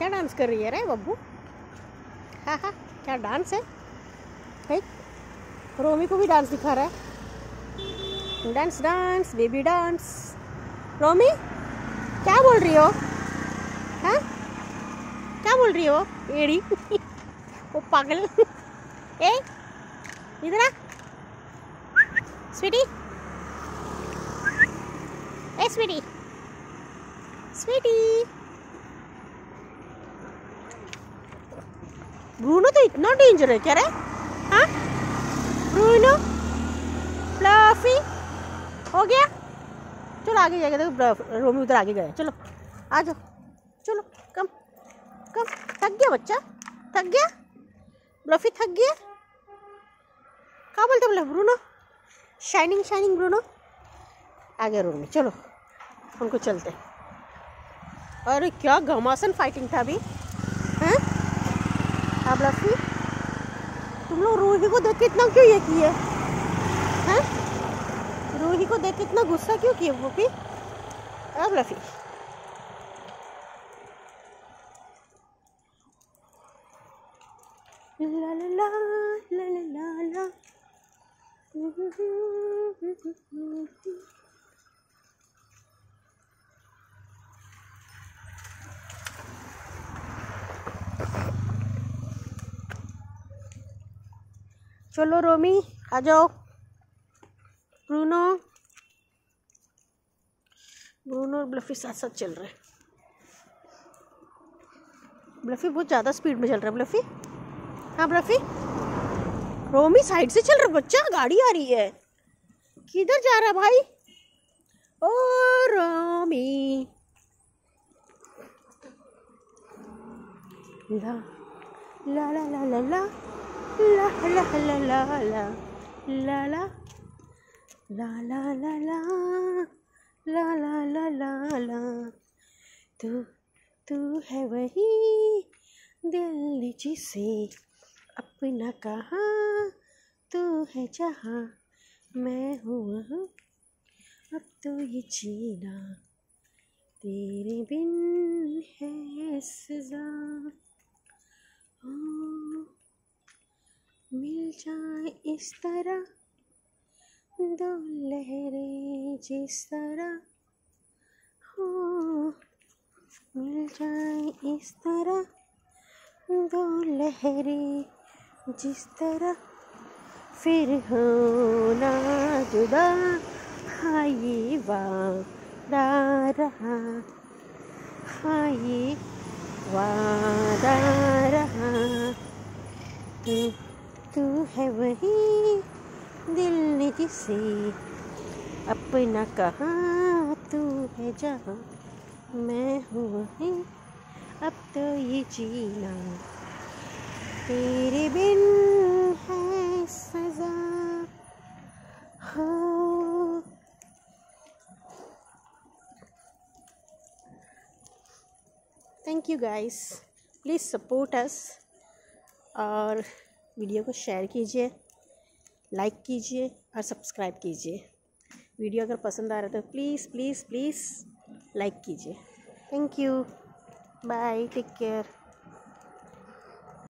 क्या डांस कर रही है रे बब्बू? हाँ हाँ, क्या डांस है भाई? रोमी को भी डांस दिखा रहा है। Dance dance baby dance. Romi क्या बोल रही हो? हाँ क्या बोल रही हो एड़ी? वो पागल। ए इधर आ स्वीटी। ए स्वीटी स्वीटी। ब्रूनो तो इतना डेंजर है क्या रे? हाँ ब्रूनो फ्लफी हो गया। चलो आगे जाएगा। देखो रोमी उधर आगे गया। चलो आ जाओ, चलो कम कम। थक गया बच्चा, थक गया। फ्लफी थक गया। क्या बोलते बोले ब्रूनो? Shining shining Bruno. आ गया रोमी। चलो उनको चलते। अरे क्या घमासान फाइटिंग था अभी। हैं हाँ फ्लफी, तुम लोग रूही को देख के इतना क्यों ये किए? हैं रूही को देख के इतना गुस्सा क्यों किए वो भी? अब फ्लफी ला ला ला ला ला ला ला। चलो रोमी आ जाओ। ब्रूनो ब्रूनो और ब्लफी साथ साथ चल रहे हैं। ब्लफी बहुत ज़्यादा स्पीड में चल रहा है। ब्लफी हाँ ब्लफी। रोमी साइड से चल रहा बच्चा, गाड़ी आ रही है। किधर जा रहा भाई? ओ रोमी ला ला ला ला ला ला ला ला ला ला ला ला ला ला ला ला ला ला ला। तू है वही दिल जिसे अपना कहा, तू है जहाँ मैं हूँ वहाँ, अब तो ये जीना तेरे बिन है सजा। मिल जाए इस तरह दो लहरें जिस तरह हो, मिल जाए इस तरह दो लहरें जिस तरह, फिर होना जुदा। हाँ ये वादा रहा, हाँ ये वादा रहा। तू है वही दिल ने जिसे अपना कहा, तू है जहाँ मैं हूँ वहीं, अब तो ये जीना तेरे बिन है सजा हो। Thank you guys, please support us और वीडियो को शेयर कीजिए, लाइक कीजिए और सब्सक्राइब कीजिए। वीडियो अगर पसंद आ रहा है तो प्लीज़ प्लीज़ प्लीज़ लाइक कीजिए। Thank you, bye, take care.